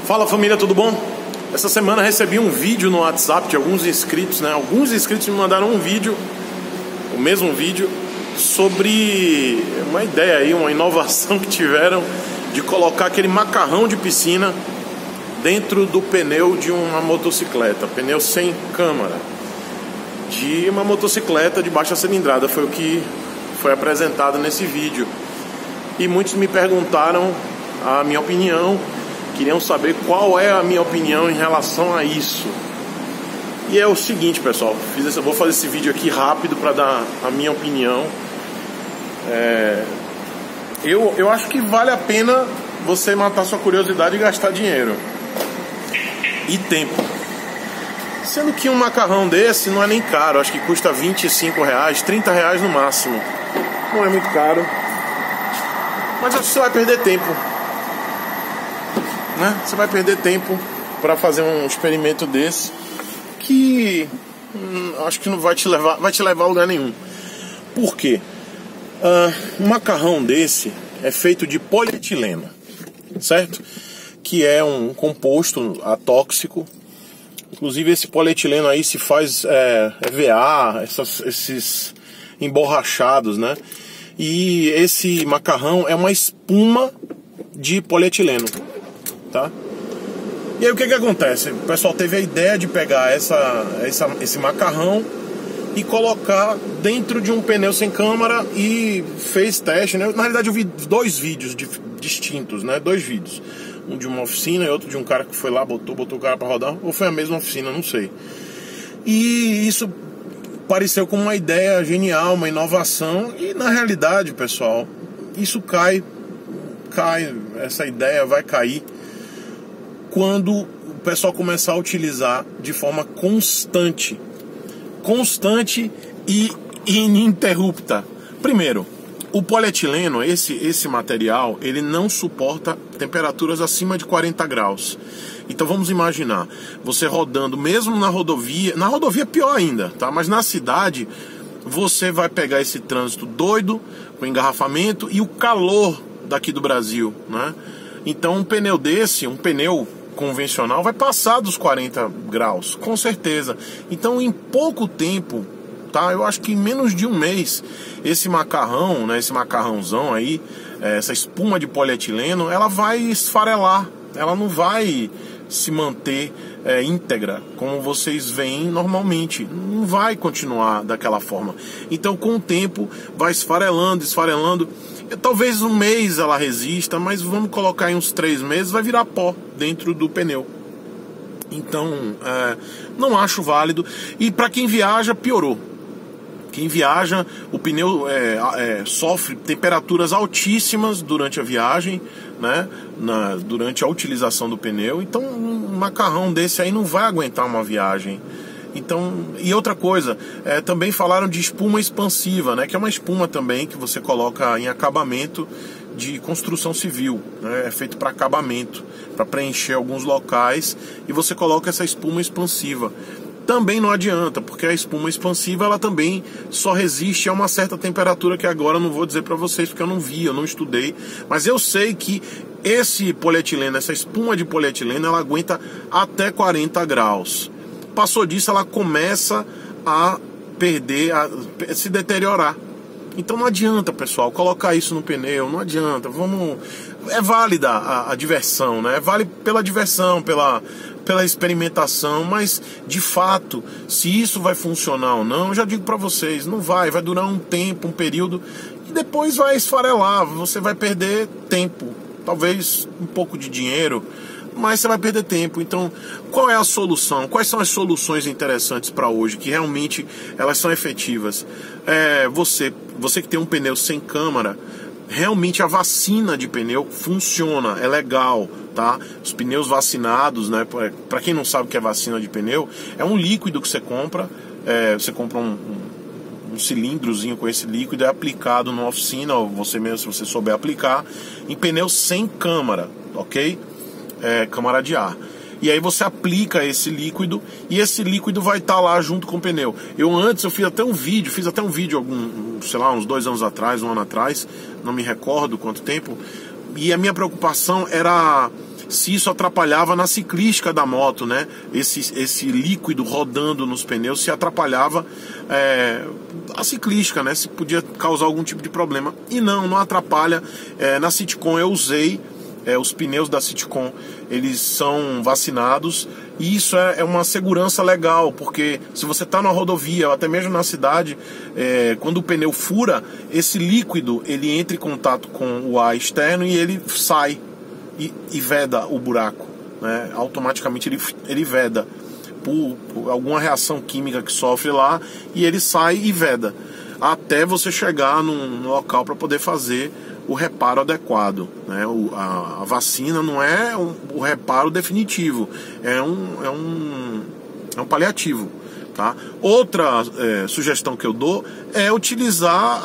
Fala família, tudo bom? Essa semana recebi um vídeo no WhatsApp de alguns inscritos, né? Alguns inscritos me mandaram um vídeo, o mesmo vídeo, sobre uma ideia aí, uma inovação que tiveram de colocar aquele macarrão de piscina dentro do pneu de uma motocicleta, pneu sem câmara, de uma motocicleta de baixa cilindrada. Foi o que foi apresentado nesse vídeo. E muitos me perguntaram a minha opinião, queriam saber qual é a minha opinião em relação a isso. E é o seguinte, pessoal, vou fazer esse vídeo aqui rápido para dar a minha opinião. Eu acho que vale a pena você matar sua curiosidade e gastar dinheiro e tempo. Sendo que um macarrão desse não é nem caro, acho que custa R$25, R$30 no máximo. Não é muito caro, mas acho que você vai perder tempo, né? Você vai perder tempo para fazer um experimento desse que acho que não vai te levar a lugar nenhum. Por quê? Um macarrão desse é feito de polietileno, certo? Que é um composto atóxico. Inclusive esse polietileno aí se faz EVA, esses emborrachados, né? E esse macarrão é uma espuma de polietileno, tá? E aí o que acontece? O pessoal teve a ideia de pegar esse macarrão e colocar dentro de um pneu sem câmara e fez teste, né? Na realidade eu vi dois vídeos distintos, né? Dois vídeos. Um de uma oficina e outro de um cara que foi lá, botou o cara pra rodar. Ou foi a mesma oficina, não sei. E isso pareceu como uma ideia genial, uma inovação. E na realidade, pessoal, isso cai, essa ideia vai cair quando o pessoal começar a utilizar de forma constante e ininterrupta. Primeiro, o polietileno, esse material, ele não suporta temperaturas acima de 40 graus. Então vamos imaginar, você rodando mesmo na rodovia pior ainda, tá? Mas na cidade, você vai pegar esse trânsito doido, com engarrafamento e o calor daqui do Brasil, né? Então um pneu desse, um pneu convencional, vai passar dos 40 graus, com certeza. Então em pouco tempo, tá? Eu acho que em menos de um mês, esse macarrão, né, esse macarrãozão aí, essa espuma de polietileno, ela vai esfarelar, ela não vai se manter íntegra, como vocês veem normalmente, não vai continuar daquela forma. Então com o tempo vai esfarelando, talvez um mês ela resista, mas vamos colocar em uns 3 meses, vai virar pó dentro do pneu. Então não acho válido. E para quem viaja, piorou. Quem viaja, o pneu sofre temperaturas altíssimas durante a viagem, né? Durante a utilização do pneu. Então um macarrão desse aí não vai aguentar uma viagem. Então, e outra coisa, também falaram de espuma expansiva, né? Que é uma espuma também que você coloca em acabamento de construção civil, né? É feito para acabamento, para preencher alguns locais, e você coloca essa espuma expansiva. Também não adianta, porque a espuma expansiva ela também só resiste a uma certa temperatura que agora eu não vou dizer para vocês porque eu não vi, eu não estudei, mas eu sei que esse polietileno, essa espuma de polietileno, ela aguenta até 40 graus. Passou disso, ela começa a perder, a se deteriorar. Então não adianta, pessoal, colocar isso no pneu, não adianta. É válida a diversão, né? Vale pela diversão, pela experimentação, mas de fato, se isso vai funcionar ou não, eu já digo para vocês, não vai durar um tempo, um período, e depois vai esfarelar, você vai perder tempo, talvez um pouco de dinheiro, mas você vai perder tempo. Então, qual é a solução? Quais são as soluções interessantes para hoje, que realmente elas são efetivas? Você que tem um pneu sem câmara, realmente a vacina de pneu funciona, é legal, tá? Os pneus vacinados, né? Para quem não sabe o que é vacina de pneu, é um líquido que você compra, você compra um cilindrozinho com esse líquido, é aplicado numa oficina, ou você mesmo, se você souber aplicar, em pneus sem câmara, ok? Câmara de ar. E aí você aplica esse líquido e esse líquido vai estar lá junto com o pneu. Eu fiz até um vídeo, sei lá, uns 2 anos atrás, 1 ano atrás, não me recordo quanto tempo, e a minha preocupação era se isso atrapalhava na ciclística da moto, né? Esse líquido rodando nos pneus se atrapalhava a ciclística, né? Se podia causar algum tipo de problema. E não atrapalha. Na Citicon eu usei os pneus da Citicon, eles são vacinados, e isso é uma segurança legal, porque se você está na rodovia ou até mesmo na cidade, quando o pneu fura, esse líquido ele entra em contato com o ar externo e ele sai e veda o buraco, né? Automaticamente ele veda por alguma reação química que sofre lá, e ele sai e veda até você chegar num local para poder fazer o reparo adequado, né? A vacina não é o reparo definitivo, é um paliativo, tá? Outra sugestão que eu dou é utilizar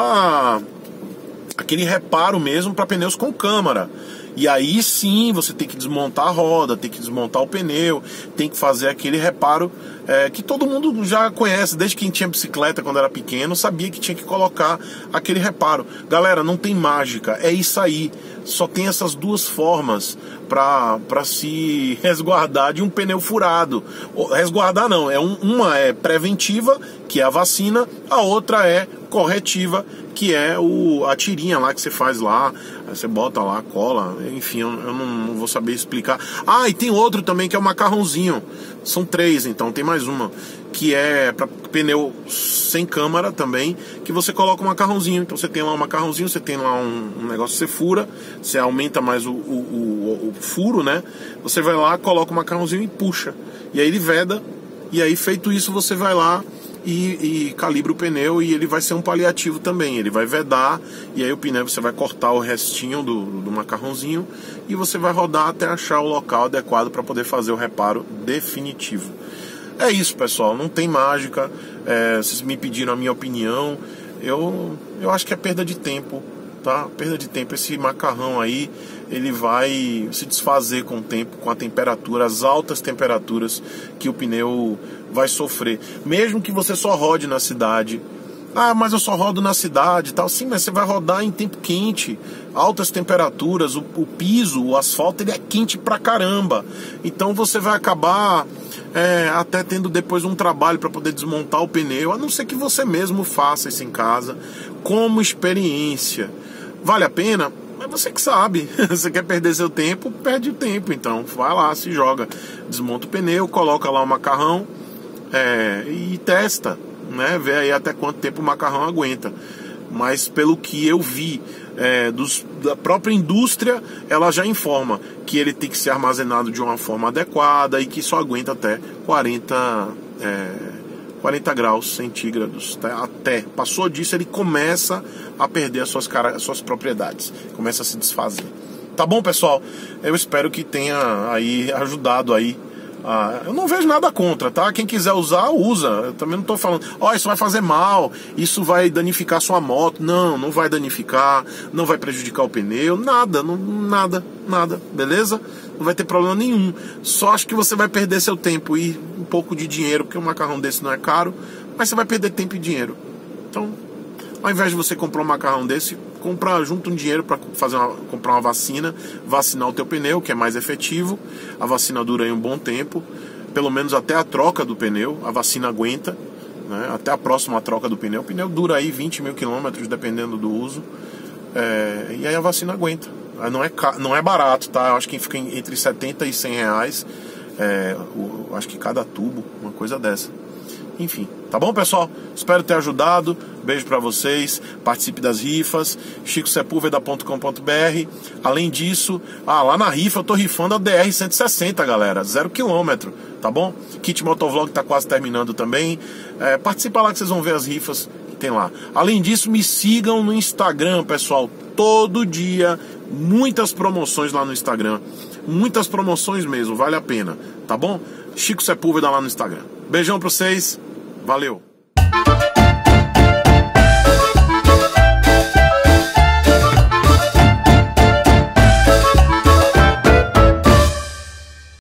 aquele reparo mesmo para pneus com câmara. E aí sim você tem que desmontar a roda, tem que desmontar o pneu, tem que fazer aquele reparo que todo mundo já conhece, desde quem tinha bicicleta quando era pequeno, sabia que tinha que colocar aquele reparo. Galera, não tem mágica, é isso aí. Só tem essas duas formas para se resguardar de um pneu furado. Resguardar não, uma é preventiva, que é a vacina, a outra é corretiva, que é a tirinha lá que você faz lá, você bota lá, cola, enfim, eu não vou saber explicar. E tem outro também que é o macarrãozinho, são 3, então tem mais uma, que é para pneu sem câmara também, que você coloca um macarrãozinho. Então você tem lá um macarrãozinho, você tem lá um negócio que você fura, você aumenta mais o furo, né? Você vai lá, coloca o macarrãozinho e puxa, e aí ele veda, e aí feito isso você vai lá e calibra o pneu, e ele vai ser um paliativo também, ele vai vedar, e aí o pneu você vai cortar o restinho do macarrãozinho e você vai rodar até achar o local adequado para poder fazer o reparo definitivo. É isso, pessoal, não tem mágica. Vocês me pediram a minha opinião, eu acho que é perda de tempo, tá? Perda de tempo. Esse macarrão aí, ele vai se desfazer com o tempo, com a temperatura, as altas temperaturas que o pneu vai sofrer. Mesmo que você só rode na cidade. Mas eu só rodo na cidade e tal. Sim, mas você vai rodar em tempo quente, altas temperaturas, o piso, o asfalto, ele é quente pra caramba. Então você vai acabar até tendo depois um trabalho para poder desmontar o pneu, a não ser que você mesmo faça isso em casa, como experiência. Vale a pena? É você que sabe. Você quer perder seu tempo, perde o tempo. Então vai lá, se joga, desmonta o pneu, coloca lá o macarrão e testa, né? Vê aí até quanto tempo o macarrão aguenta. Mas pelo que eu vi da própria indústria, ela já informa que ele tem que ser armazenado de uma forma adequada e que só aguenta até 40 graus centígrados, tá? Até passou disso ele começa a perder as suas propriedades, começa a se desfazer. Tá bom, pessoal? Eu espero que tenha aí ajudado aí. Eu não vejo nada contra, tá? Quem quiser usar, usa. Eu também não tô falando, isso vai fazer mal, isso vai danificar sua moto. Não vai danificar, não vai prejudicar o pneu, nada, beleza? Não vai ter problema nenhum. Só acho que você vai perder seu tempo e um pouco de dinheiro, porque um macarrão desse não é caro, mas você vai perder tempo e dinheiro. Então, ao invés de você comprar um macarrão desse, junta um dinheiro para comprar uma vacina, vacinar o teu pneu, que é mais efetivo. A vacina dura aí um bom tempo, pelo menos até a troca do pneu, a vacina aguenta, né? Até a próxima troca do pneu. O pneu dura aí 20 mil quilômetros, dependendo do uso, e aí a vacina aguenta. Não é barato, tá? Eu acho que fica entre 70 e 100 reais, acho que cada tubo, uma coisa dessa. Enfim, tá bom, pessoal? Espero ter ajudado. Beijo pra vocês. Participe das rifas. chicosepulveda.com.br. Além disso, lá na rifa eu tô rifando a DR-160, galera. 0 km, tá bom? Kit Motovlog tá quase terminando também. Participa lá que vocês vão ver as rifas que tem lá. Além disso, me sigam no Instagram, pessoal. Todo dia, muitas promoções lá no Instagram. Muitas promoções mesmo, vale a pena, tá bom? Chico Sepúlveda lá no Instagram. Beijão pra vocês. Valeu!